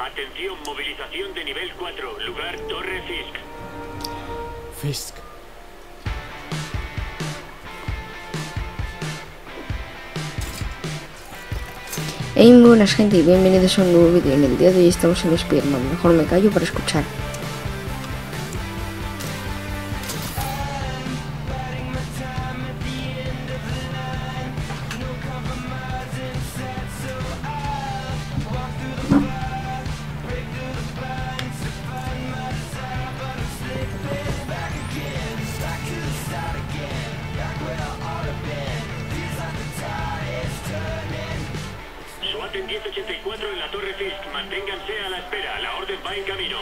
Atención, movilización de nivel 4, lugar Torre Fisk. Fisk. Hey, muy buenas gente y bienvenidos a un nuevo vídeo. En el día de hoy estamos en Spider-Man. Mejor me callo para escuchar. SWAT en 1084 en la Torre Fisk. Manténganse a la espera. La orden va en camino.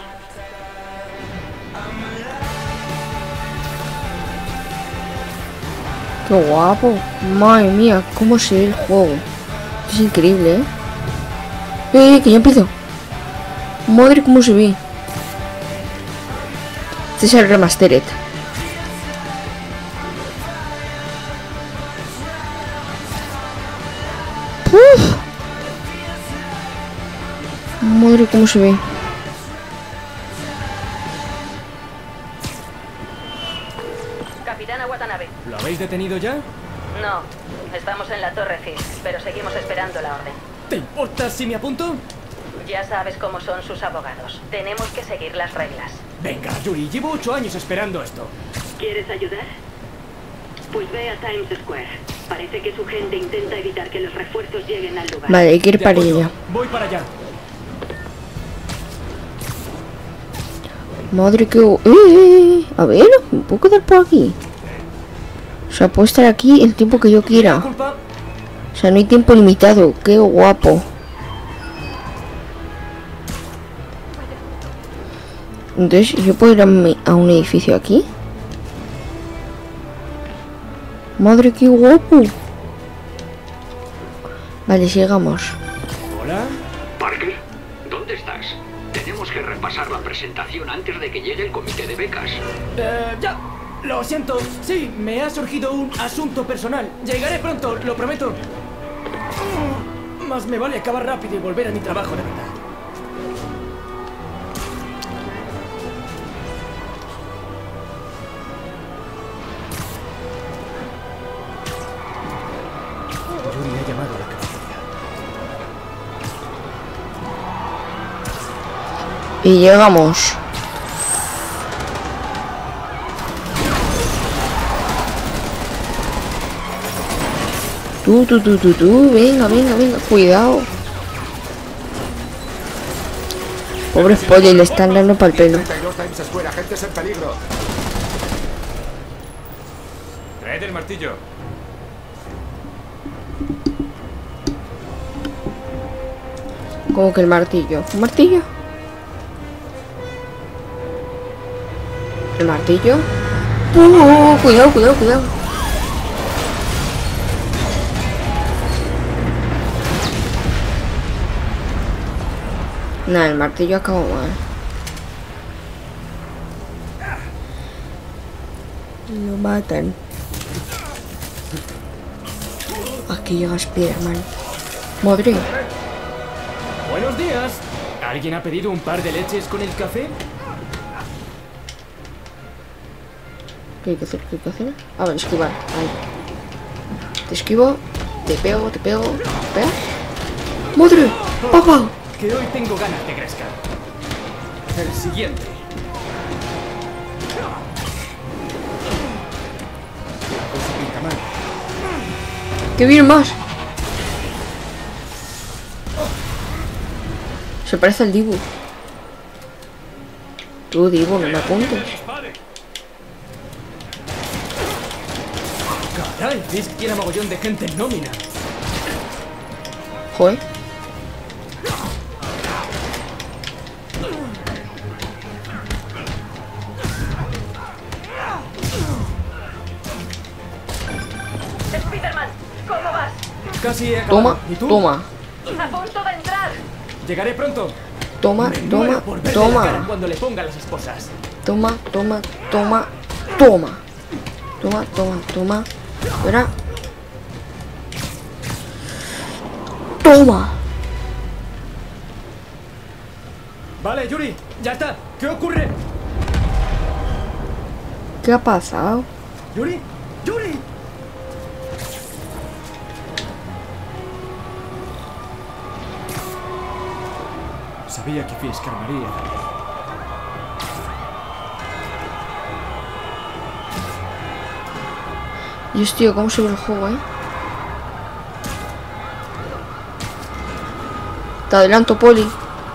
¡Qué guapo! Madre mía, cómo se ve el juego. Es increíble, que ya empiezo. Madre, cómo se ve. Este es el remastered. ¡Uf! Madre, cómo se ve. Capitana Watanabe. ¿Lo habéis detenido ya? No, estamos en la Torre Fisk, pero seguimos esperando la orden. ¿Te importa si me apunto? Ya sabes cómo son sus abogados. Tenemos que seguir las reglas. Venga, Yuri, llevo 8 años esperando esto. ¿Quieres ayudar? Pues ve a Times Square. Parece que su gente intenta evitar que los refuerzos lleguen al lugar. Vale, hay que ir De para acuerdo, ella. voy para allá. Madre que... A ver, ¿me puedo quedar por aquí? O sea, puedo estar aquí el tiempo que yo quiera. Culpa. O sea, no hay tiempo limitado. Qué guapo. Entonces, ¿yo puedo ir a un edificio aquí? Madre, qué guapo. Vale, sigamos. Hola. Parker, ¿dónde estás? Tenemos que repasar la presentación antes de que llegue el comité de becas. Ya. Lo siento. Sí, me ha surgido un asunto personal. Llegaré pronto, lo prometo. Más me vale acabar rápido y volver a mi trabajo de verdad. Yuri ha llamado a la cafetería. Y llegamos. Tú, venga, cuidado. Pobre pollo, le están dando pa'l pelo. 32 Times Square, agentes en peligro. Traed el martillo. ¿Cómo que el martillo? ¿Un martillo? ¿El martillo? Cuidado. Nah, el martillo acabó mal. Lo matan. Aquí llega Spider-Man. Madre. Buenos días. ¿Alguien ha pedido un par de leches con el café? ¿Qué hay que hacer? A ver, esquivar. Ahí. Te esquivo. Te pego. ¿Pega? ¡Madre! ¡Papá! Que hoy tengo ganas de crezca. El siguiente. La cosa pinta mal. ¡Que viene más! Se parece al Dibu. Tú, Dibu, no me apuntes. Caray, Fisk tiene mogollón de gente en nómina. Joder. Spiderman, ¿cómo vas? Casi he acabado. Toma, ¿Y tú? toma. A punto de entrar. Llegaré pronto. Toma. Me muero por verle la cara Toma. cuando le ponga las esposas. Toma. Espera. Toma. Vale, Yuri, ya está. ¿Qué ocurre? ¿Qué ha pasado? ¿Yuri? ¡Yuri! Sabía que Fisk armaría. Dios, tío, cómo se ve el juego, Te adelanto, Poli.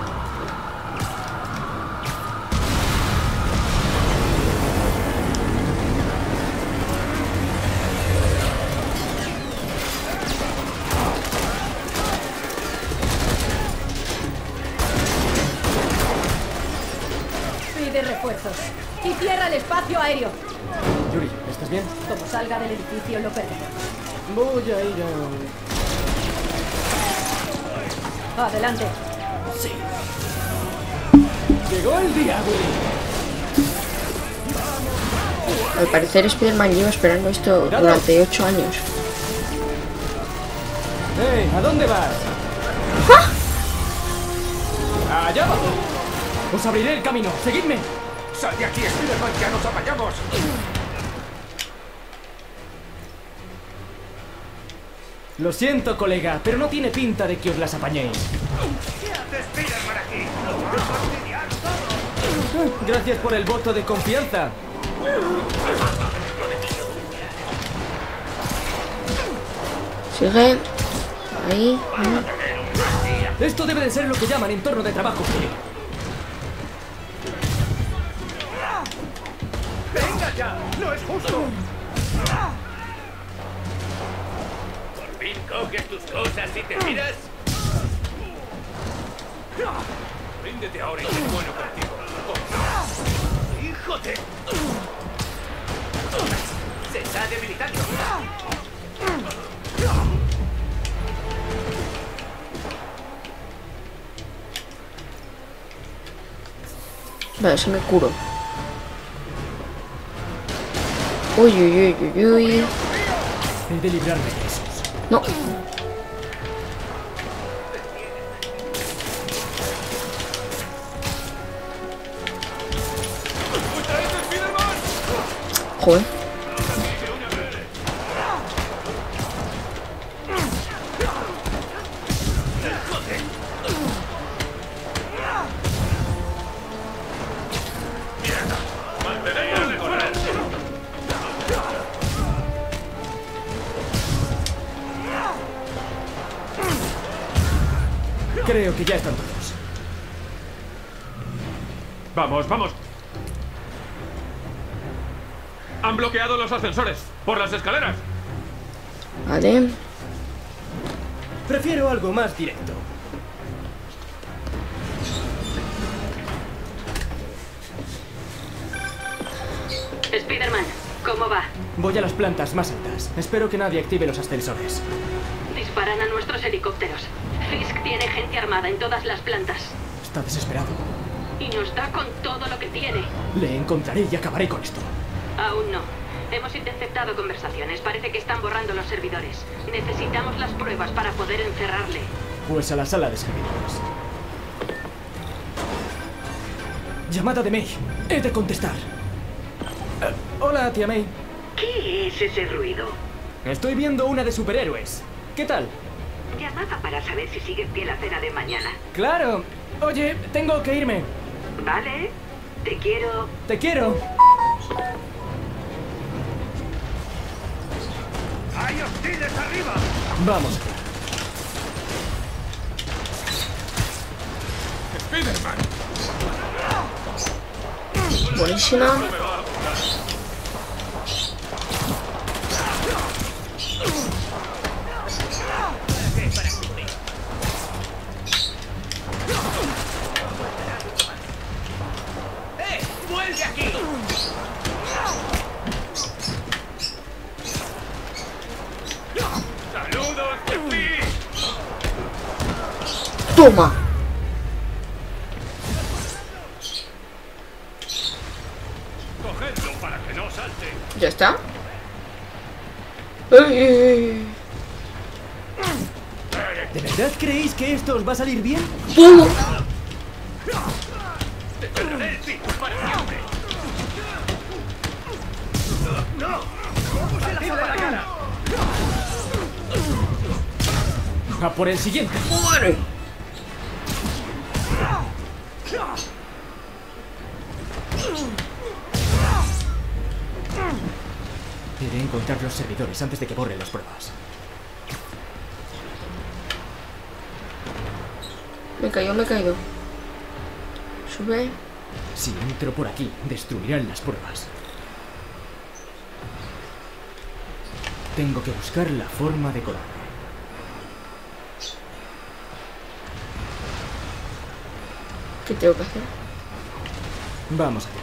Pide refuerzos. Y cierra el espacio aéreo. Yuri, ¿estás bien? Como salga del edificio, lo perdemos. Voy a ir a... Adelante. Sí. Llegó el día, Willy. Al parecer Spider-Man lleva esperando esto durante 8 años. ¿A dónde vas? ¡Allá va! Os abriré el camino. ¡Seguidme! ¡Sal de aquí, Spider-Man! ¡Ya nos apañamos! Lo siento, colega, pero no tiene pinta de que os las apañéis. ¿Qué hace Spider-Man aquí? ¡Nos va a fastidiar todo! Gracias por el voto de confianza. Sigue. Ahí. Esto debe de ser lo que llaman entorno de trabajo. ¡Venga ya! ¡No es justo! ¿Por fin coges tus cosas y te miras? Ríndete ahora y sé bueno contigo. ¡Hijo de... ¡Se está debilitando! Vale, se me curo. Uy, uy, uy, uy, uy. He de librarme de esos. No. Joder. Creo que ya están todos. Vamos, vamos. Han bloqueado los ascensores por las escaleras. Vale. Prefiero algo más directo. Spider-Man, ¿cómo va? Voy a las plantas más altas. Espero que nadie active los ascensores. Disparan a nuestros helicópteros. Fisk tiene gente armada en todas las plantas. Está desesperado. Y nos da con todo lo que tiene. Le encontraré y acabaré con esto. Aún no. Hemos interceptado conversaciones. Parece que están borrando los servidores. Necesitamos las pruebas para poder encerrarle. Pues a la sala de servidores. Llamada de May. He de contestar. Hola, tía May. ¿Qué es ese ruido? Estoy viendo una de superhéroes. ¿Qué tal? Llamaba para saber si sigues pie la cena de mañana. Claro. Oye, tengo que irme. Vale. Te quiero. Te quiero. ¡Hay hostiles arriba! Vamos. Spider-Man. Buenísima. ¡Vuelve aquí! ¡Saludos, Fisk! Toma. Cogedlo para que no salte. ¿Ya está? ¡Ey! ¿De verdad creéis que esto os va a salir bien? ¡Pum! encima de la cara! A por el siguiente. ¡Muere! Iré a encontrar los servidores antes de que borren las pruebas. Me he caído, me he caído. Sube. Si entro por aquí, destruirán las pruebas. Tengo que buscar la forma de colarme. ¿Qué tengo que hacer? Vamos allá.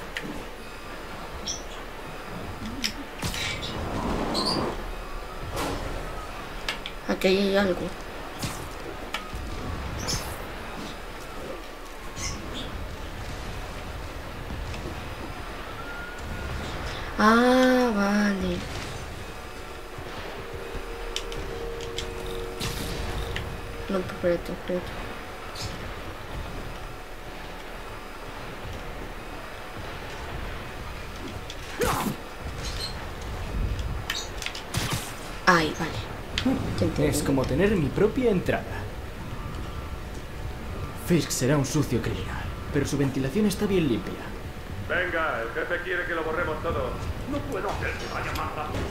Aquí hay algo. Ah, vale. No, espérate, espérate. Ahí, vale. Es como tener mi propia entrada. Fisk será un sucio criminal, pero su ventilación está bien limpia. Venga, el jefe quiere que lo borremos todo. No puedo hacer que vaya más rápido.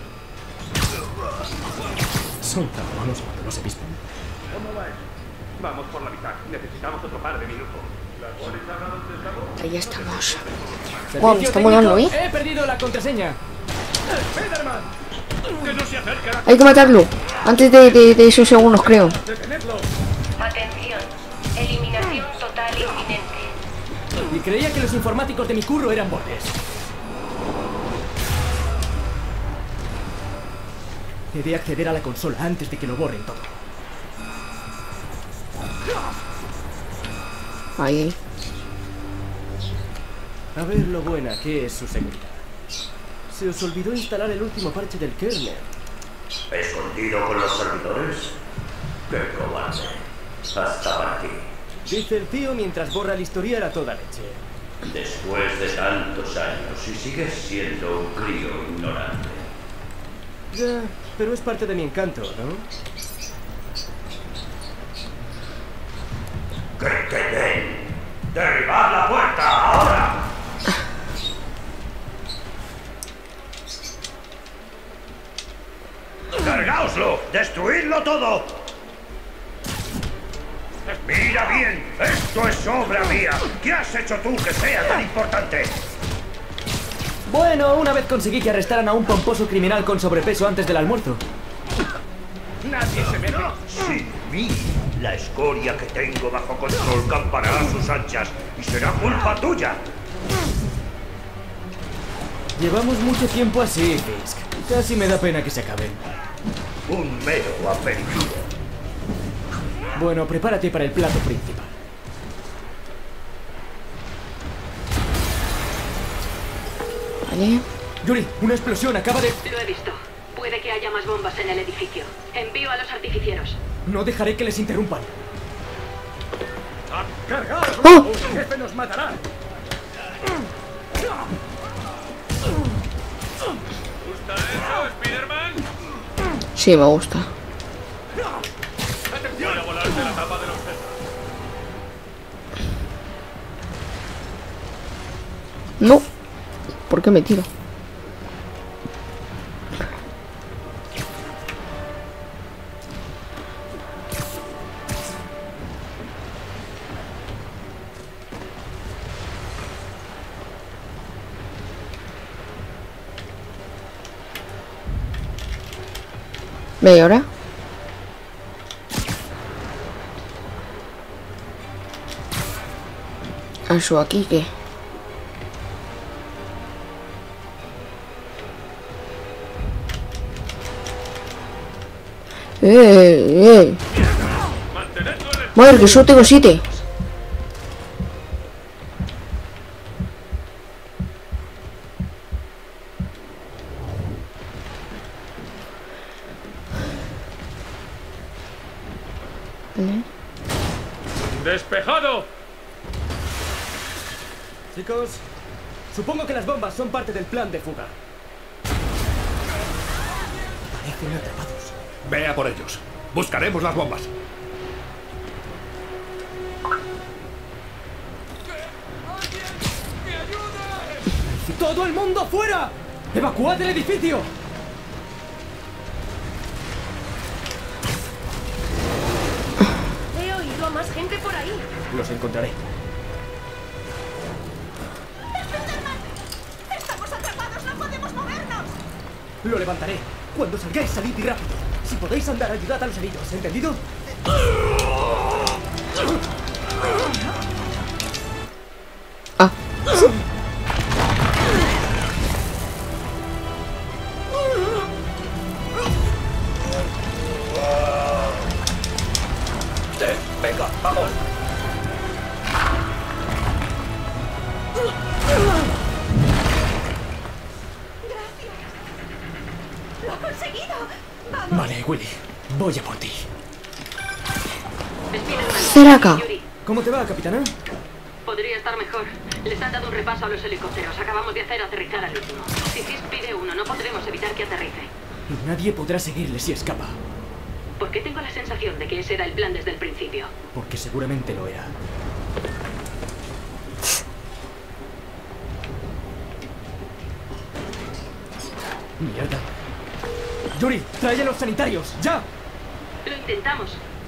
Son tan malos cuando no se visten. ¿Cómo va eso? Vamos por la mitad. Necesitamos otro par de minutos. ¿La Poli sabrá dónde estamos? Ahí estamos. Servicio Wow, me está técnico, molando, ¿eh? He perdido la contraseña. ¡Spiderman! ¡Que no se acerca! Hay que matarlo. Antes de esos segundos, creo. ¡Detenedlo! Atención. Eliminación total inminente. Y creía que los informáticos de mi curro eran bordes. He de acceder a la consola antes de que lo borren todo. Ahí. A ver lo buena que es su seguridad. Se os olvidó instalar el último parche del kernel. ¿Escondido con los servidores? ¡Qué cobarde! Hasta para ti. Dice el tío mientras borra el historial a toda leche. Después de tantos años y sigues siendo un crío ignorante. Ya, pero es parte de mi encanto, ¿no? ¡Que queden! ¡Derribad la puerta ahora! ¡Cargaoslo! ¡Destruidlo todo! ¡Mira bien! ¡Esto es obra mía! ¿Qué has hecho tú que sea tan importante? Bueno, una vez conseguí que arrestaran a un pomposo criminal con sobrepeso antes del almuerzo. ¡Nadie se mete! Sin mí, la escoria que tengo bajo control campará a sus anchas y será culpa tuya. Llevamos mucho tiempo así, Fisk. Casi me da pena que se acaben. Un mero aperitivo. Bueno, prepárate para el plato principal. Vale. Yuri, una explosión acaba de... Lo he visto. Puede que haya más bombas en el edificio. Envío a los artificieros. No dejaré que les interrumpan. ¡Cargaos! ¡Oh! ¡El jefe nos matará! ¿Gusta eso, Spiderman? Sí, me gusta. Voy a volarte la tapa de los sesos. No. ¿Por qué me tiro? Ve, ¿y ahora? Eso aquí, ¿qué? Madre, que solo tengo 7. Vale. ¡Despejado! Chicos, supongo que las bombas son parte del plan de fuga. Parecen atrapados. Ve a por ellos. Buscaremos las bombas. ¡Todo el mundo fuera! ¡Evacuad el edificio! He oído a más gente por ahí. Los encontraré. ¡Estamos atrapados! ¡No podemos movernos! Lo levantaré. Cuando salgáis, salid y rápido. Si podéis andar, ayudad a los heridos. ¿Entendido? Ah. Venga, vamos. ¡Lo ha conseguido! ¡Vamos! Vale, Willy. Voy a por ti. Cerca. ¿Cómo te va, capitana? Podría estar mejor. Les han dado un repaso a los helicópteros. Acabamos de hacer aterrizar al último. Si Fisk pide uno, no podremos evitar que aterrice. Y nadie podrá seguirle si escapa. ¿Por qué tengo la sensación de que ese era el plan desde el principio? Porque seguramente lo era. Mierda. Yuri, trae a los sanitarios, ¡ya! Lo intentamos.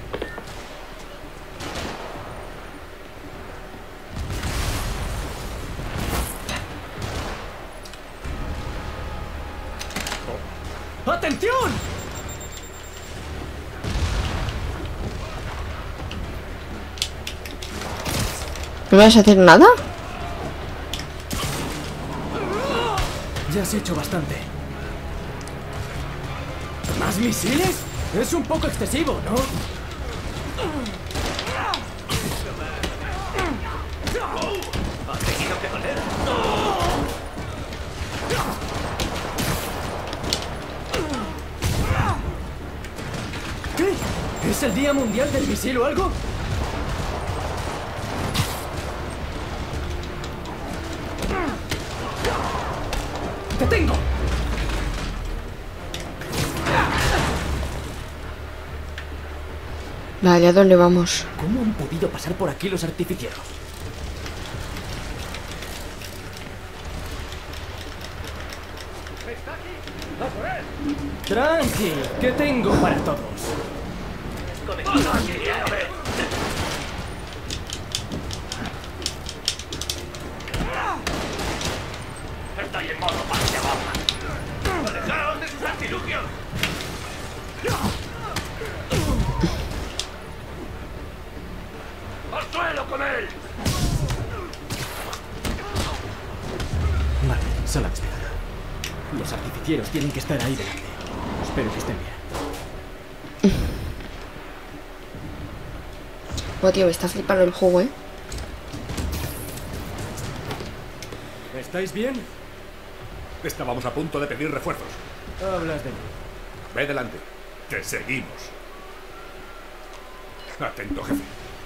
¡Atención! ¿No vas a hacer nada? Ya has hecho bastante. ¿Más misiles? Es un poco excesivo, ¿no? Ha tenido que doler. ¿Qué? ¿Es el Día Mundial del Misil o algo? ¡Te tengo! Vale, ¿a dónde vamos? ¿Cómo han podido pasar por aquí los artificieros? Tranqui, que tengo para todos. Estoy en modo parte bomba. ¡Alejaos de sus artilugios! ¡Al suelo con él! Vale, sala despejada. Los artificieros tienen que estar ahí delante. Espero que estén bien. Oh, tío, me está flipando el juego, ¿eh? ¿Estáis bien? Estábamos a punto de pedir refuerzos. Hablas de mí. Ve delante. Te seguimos. Atento, jefe.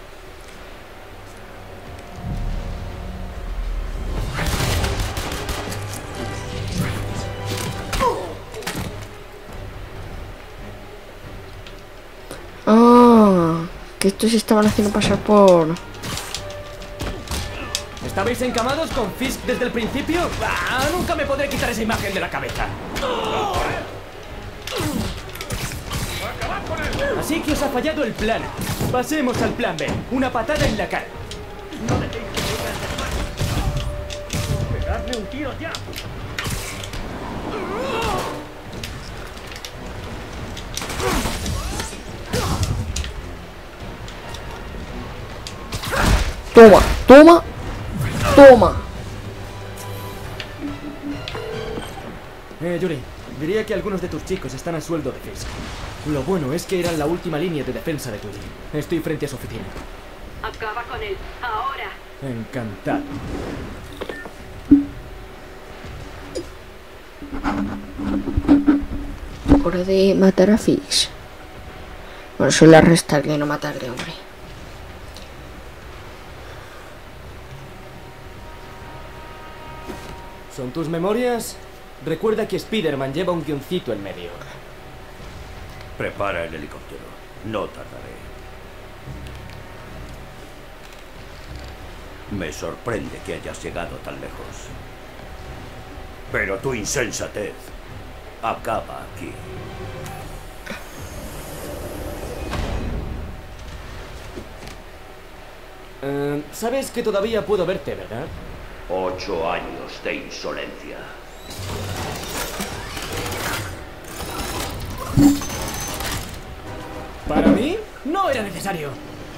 Ah, que estos estaban haciendo pasar por... ¿Estabais encamados con Fisk desde el principio? ¡Ah! Nunca me podré quitar esa imagen de la cabeza. Así que os ha fallado el plan. Pasemos al plan B. Una patada en la cara. ¡No dejéis que venga el ¡pegadle un tiro ya! Toma, toma, toma. Yuri, diría que algunos de tus chicos están a sueldo de Fisk. Lo bueno es que eran la última línea de defensa de Yuri. Estoy frente a su oficina. Acaba con él, ahora. Encantado. Hora de matar a Fisk. Bueno, suele arrestarle, no matarle, hombre. ¿Son tus memorias? Recuerda que Spider-Man lleva un guioncito en medio. Prepara el helicóptero. No tardaré. Me sorprende que hayas llegado tan lejos. Pero tu insensatez acaba aquí. Sabes que todavía puedo verte, ¿verdad? 8 años de insolencia. Para mí, no era necesario.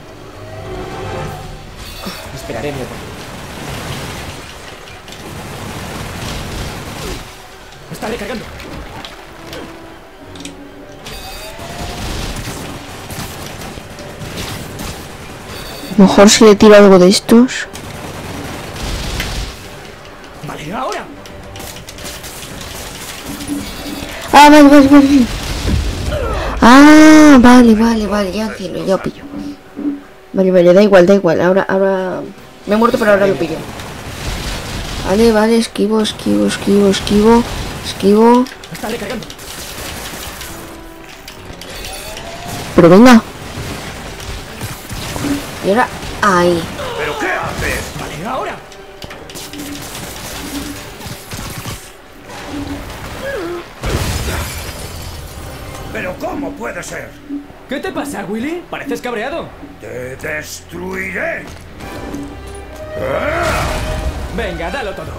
Esperaré mi oportunidad. Está recargando. Mejor si le tiro algo de estos. Vale, ahora. Ah, vale. Ah, vale, ya entiendo, ya pillo. Vale, da igual. Ahora... Me he muerto, pero ahora lo pillo. Vale, esquivo. Está recargando. Pero venga. Y ahora... Ahí. ¿Pero qué haces? Vale, ahora. ¿Pero cómo puede ser? ¿Qué te pasa, Willy? Pareces cabreado. ¡Te destruiré! Venga, dalo todo.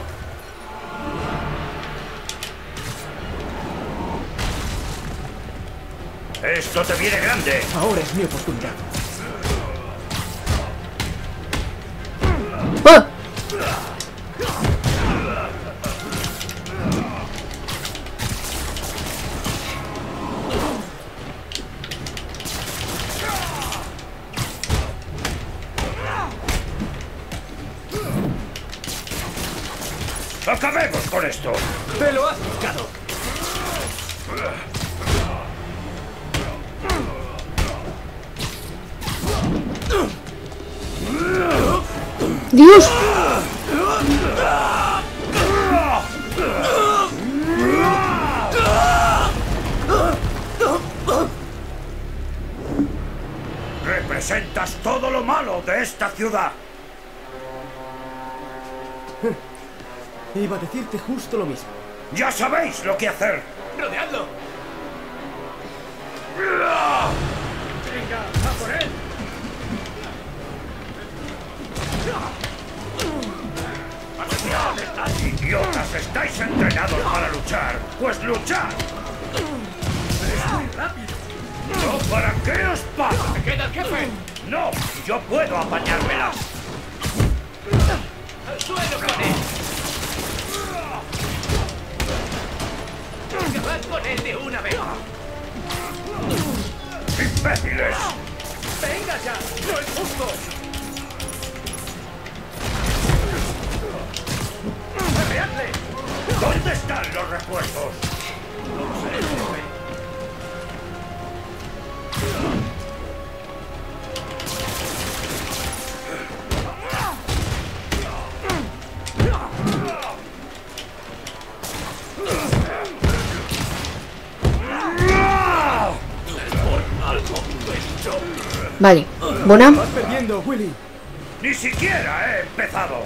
¡Esto te viene grande! Ahora es mi oportunidad. ¡Ah! ¡Acabemos con esto! ¡Te lo has buscado! ¡Dios! Representas todo lo malo de esta ciudad. Iba a decirte justo lo mismo. ¡Ya sabéis lo que hacer! ¡Rodeadlo! ¡Venga, a por él! ¡Idiotas! ¿Estáis entrenados para luchar? ¡Pues luchad! ¡Es muy rápido! ¿No? ¿Para qué os pasa? ¡Se queda el jefe! ¡No! ¡Yo puedo apañármelas! ¡Al suelo con él! ¡Acabad con él de una vez! ¡Imbéciles! ¡Venga ya! ¡No es justo! ¡Arreadle! ¿Dónde están los refuerzos? No lo sé, jefe. Vale, buena. Vas perdiendo, Willy. ¡Ni siquiera he empezado!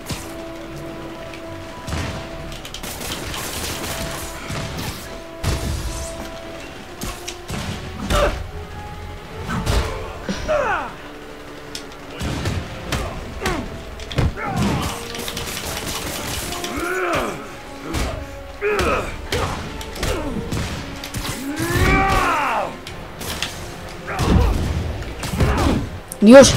Dios.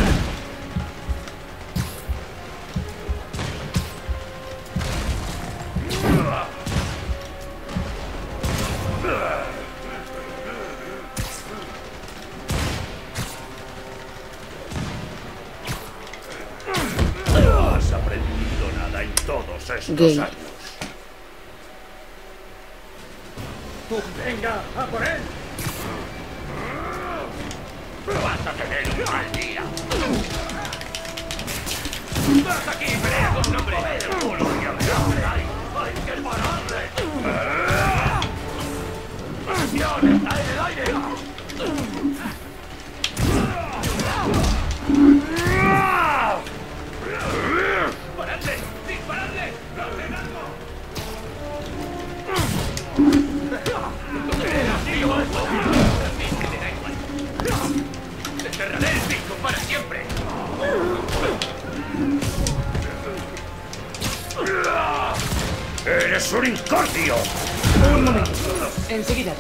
No has aprendido nada en todos estos Gay. años. ¡Venga, a por él! ¡Vas a tener un mal día! ¡Vas aquí, pelea con un hombre! ¡Hay que pararle! ¡La acción está en el aire! un incordio! Un momento. Enseguida.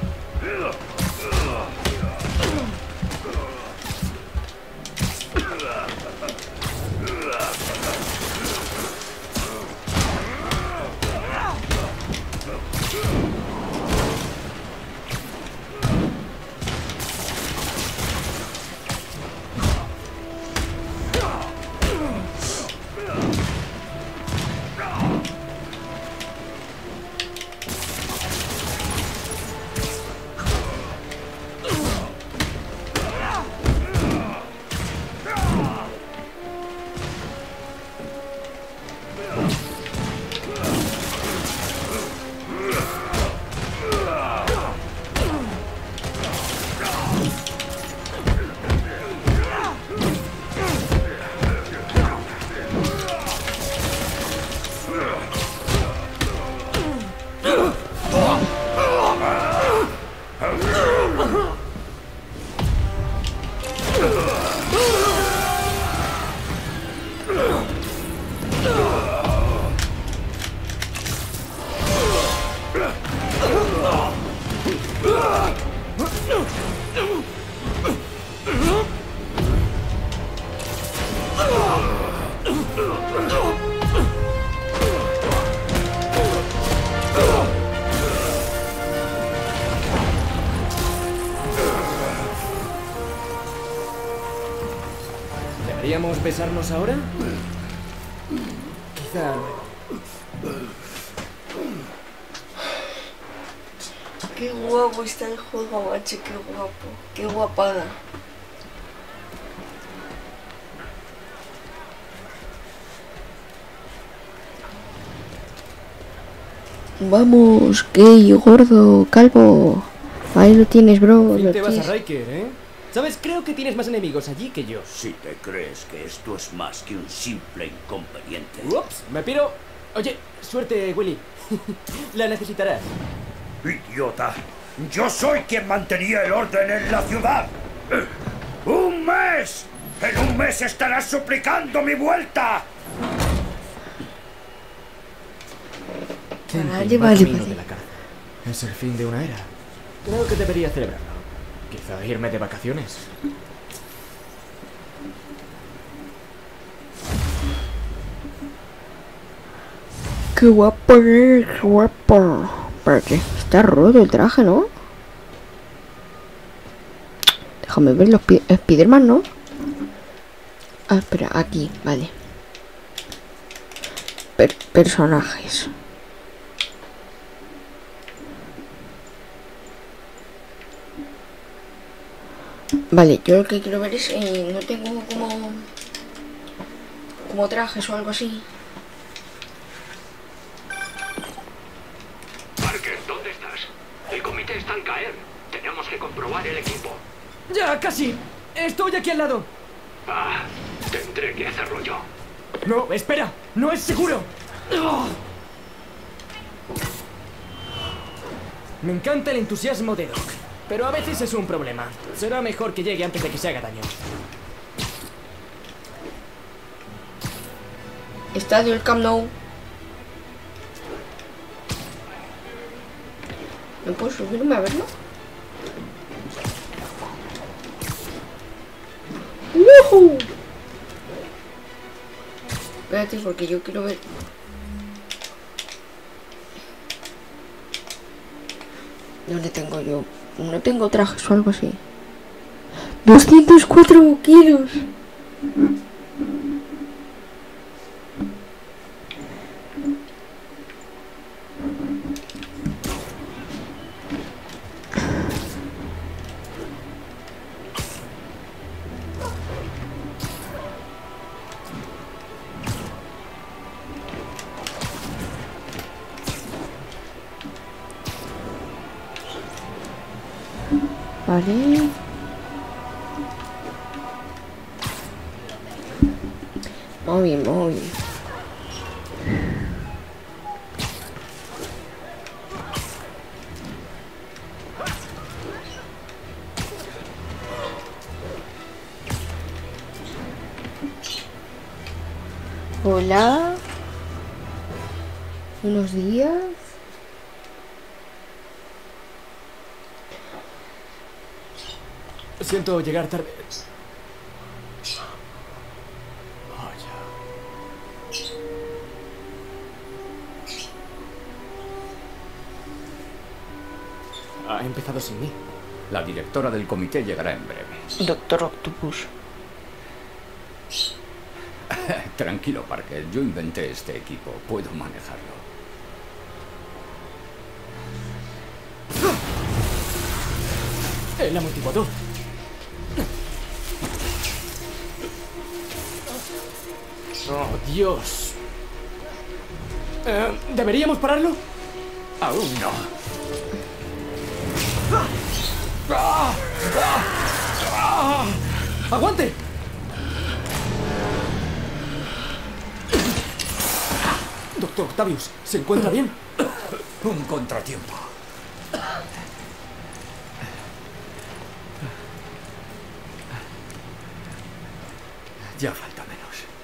¿Deberíamos besarnos ahora? Quizá luego. Qué guapo está el juego, macho, qué guapo. Qué guapada. Vamos, gay, gordo, calvo. Ahí lo tienes, bro. ¿Y te vas a Riker, eh? ¿Sabes? Creo que tienes más enemigos allí que yo. Si te crees que esto es más que un simple inconveniente. Ups, me piro. Oye, suerte, Willy. La necesitarás. ¡Idiota! ¡Yo soy quien mantenía el orden en la ciudad! ¡Un mes! ¡En un mes estarás suplicando mi vuelta! Vale, vale. Es el fin de una era. Creo que debería celebrarlo. Quizá irme de vacaciones. Qué guapo, qué guapo. Pero que está roto el traje, ¿no? Déjame ver los Spiderman, ¿no? Ah, espera, aquí, vale. Personajes. Vale, yo lo que quiero ver es... no tengo como trajes o algo así. Parker, ¿dónde estás? El comité está al caer. Tenemos que comprobar el equipo. ¡Ya, casi! ¡Estoy aquí al lado! Ah, tendré que hacerlo yo. No, espera, no es seguro. Me encanta el entusiasmo de Doc, pero a veces es un problema. Será mejor que llegue antes de que se haga daño. Estadio el Camp Nou. ¿No puedo subirme a verlo? ¡Woohoo! Espérate, porque yo quiero ver... ¿Dónde tengo yo? No tengo trajes o algo así. 204 kilos. Vale. Muy bien, muy bien. Hola. unos días. Siento llegar tarde. Ha empezado sin mí. La directora del comité llegará en breve. Doctor Octopus. Tranquilo, Parker. Yo inventé este equipo. Puedo manejarlo. El amortiguador. Oh, Dios. ¿Deberíamos pararlo? Aún no. ¡Aguante! Doctor Octavius, ¿se encuentra bien? Un contratiempo. Ya falta menos.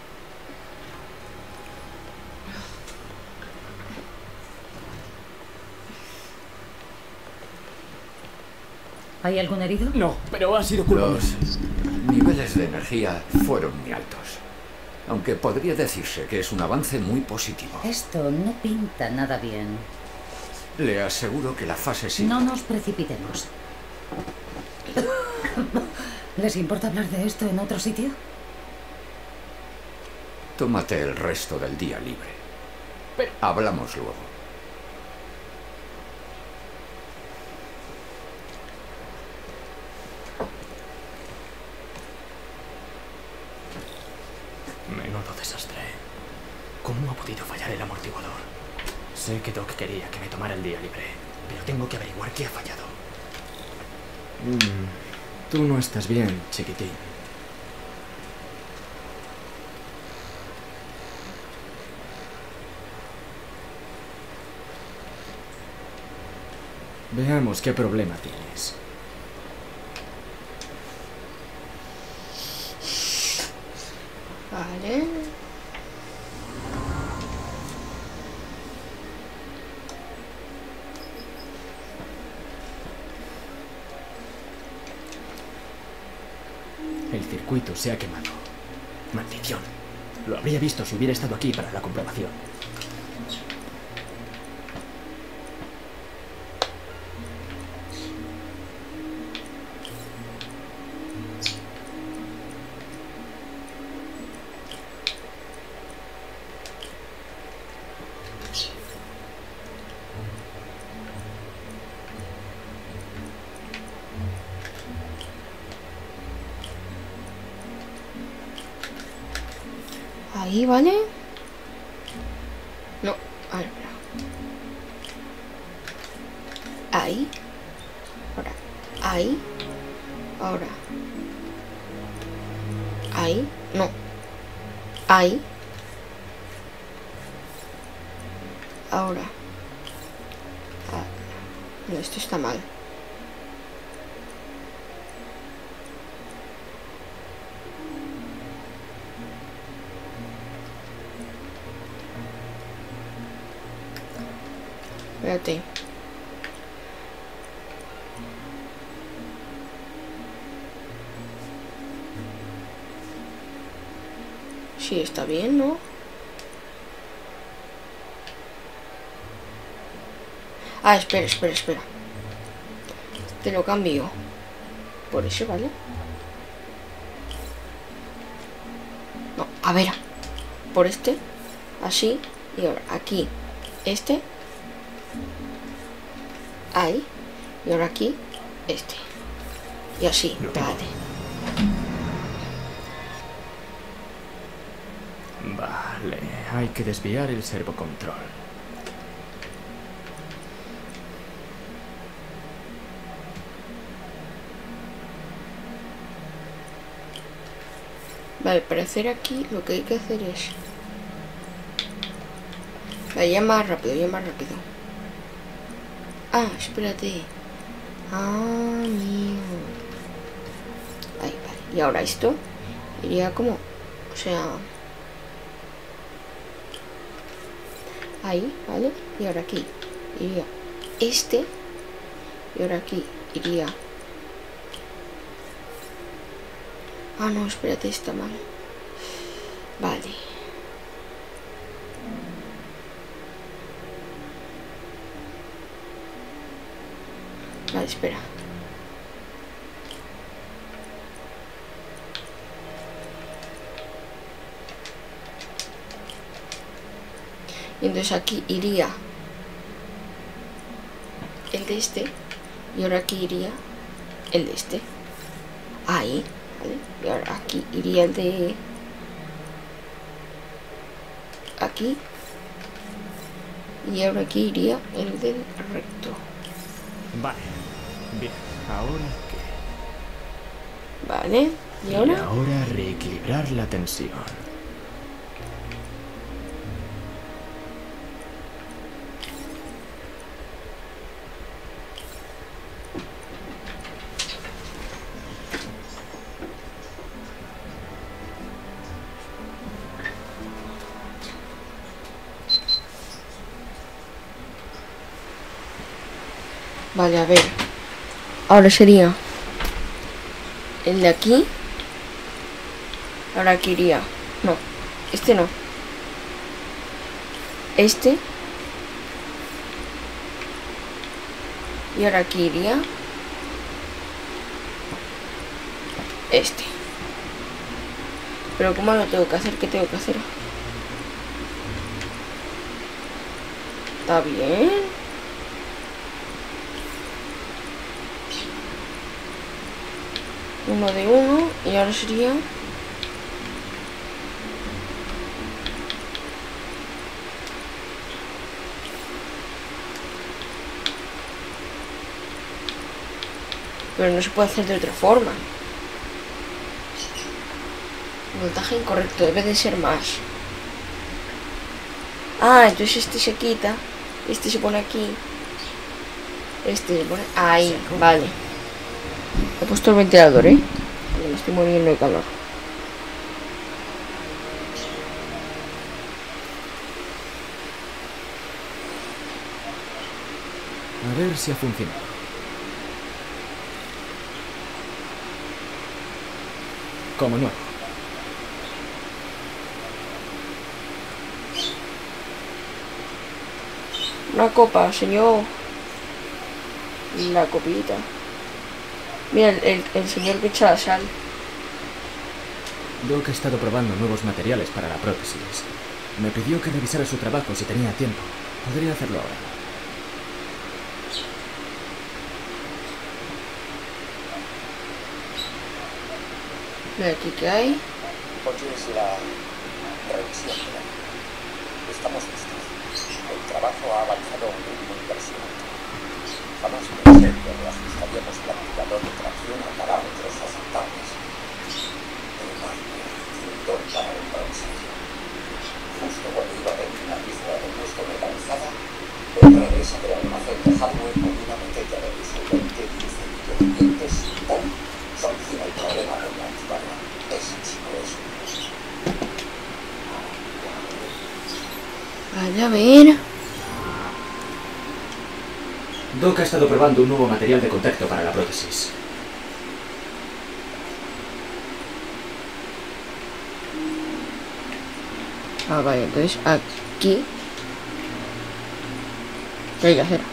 ¿Hay algún herido? No, pero ha sido culpa mía. Los niveles de energía fueron muy altos. Aunque podría decirse que es un avance muy positivo. Esto no pinta nada bien. Le aseguro que la fase sí. No nos precipitemos. ¿Les importa hablar de esto en otro sitio? Tómate el resto del día libre. Pero hablamos luego. Menudo desastre. ¿Cómo ha podido fallar el amortiguador? Sé que Doc quería que me tomara el día libre, pero tengo que averiguar qué ha fallado. Tú no estás bien, chiquitín. Veamos qué problema tienes. Vale. El circuito se ha quemado. Maldición. Lo habría visto si hubiera estado aquí para la comprobación. Ahí, ¿vale? No, a ver, espera. Ahí. Ahora, ahí. Ahora. Ahí. No. Ahí. Ahora. Ah, no, esto está mal. Espérate. Sí, está bien, ¿no? Ah, espera. Te lo cambio. Por eso, ¿vale? No, a ver. Por este. Así. Y ahora aquí. Este. Ahí. Y ahora aquí. Este. Y así. Vale. Vale, hay que desviar el servocontrol. Vale, al parecer aquí lo que hay que hacer es... Vale, ya más rápido. Ah, espérate. Ah, amigo. Ahí, vale. Y ahora esto iría como... O sea... Ahí, ¿vale? Y ahora aquí iría este. Y ahora aquí iría... Ah, no, espérate, está mal. Vale. Vale, espera. Y entonces aquí iría el de este. Y ahora aquí iría el de este. Ahí, ¿vale? Y ahora aquí iría el de... aquí. Y ahora aquí iría el del recto. Vale. Bien. ¿Ahora qué? Vale. ¿Y ahora? Y ahora reequilibrar la tensión. Vale, a ver. Ahora sería el de aquí. Ahora aquí iría... No, este no. Este. Y ahora aquí iría este. Pero ¿cómo lo tengo que hacer? ¿Qué tengo que hacer? ¿Está bien? Uno de uno. Y ahora sería... Pero no se puede hacer de otra forma. Voltaje incorrecto, debe de ser más. Ah, entonces este se quita. Este se pone aquí. Este se pone ahí, vale. He puesto el ventilador, ¿eh? Me estoy muriendo de calor. A ver si ha funcionado. Como nuevo. Una copa, señor. La copita. Mira, el señor que echa la sal. Doc ha estado probando nuevos materiales para la prótesis. Me pidió que revisara su trabajo si tenía tiempo. Podría hacerlo ahora. Mira aquí que hay. Hoy es la revisión de la... Estamos listos. El trabajo ha avanzado a un ritmo impresionante. Jamás pensé que reajustaríamos el activador de tracción a parámetros aceptables. Pero no hay tiempo para el proceso. Justo cuando iba a terminar mi prueba de puesto mecanizadas, el regreso del almacén de hardware con una botella de disolvente y un cepillo de dientes y ¡pum! Soluciona el problema del activador. Ese chico es un... Vaya, a ver. Doc ha estado probando un nuevo material de contacto para la prótesis. Ah, vale, entonces aquí... ¿Qué hay que hacer?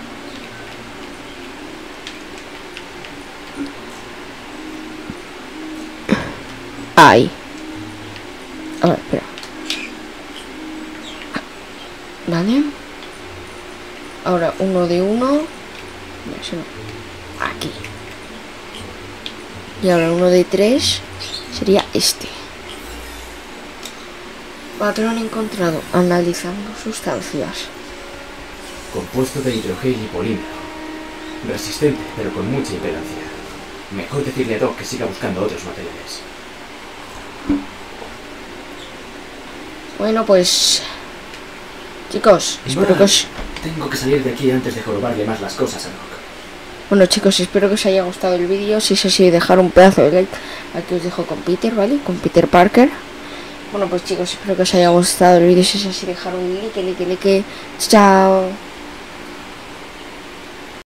Ahí. A ver, espera. Vale. Ahora uno de uno. No, eso no. Aquí. Y ahora uno de tres sería este. Patrón encontrado. Analizando sustancias. Compuesto de hidrogel y polímero. Resistente, pero con mucha impedancia. Mejor decirle a Doc que siga buscando otros materiales. Bueno, pues... Chicos, espero que os... Tengo que salir de aquí antes de jorobarle más las cosas a Doc. Bueno, chicos, espero que os haya gustado el vídeo. Si es así, dejar un pedazo de like. Aquí os dejo con Peter, ¿vale? Con Peter Parker. Bueno, pues chicos, espero que os haya gustado el vídeo. Si es así, dejar un like. Chao.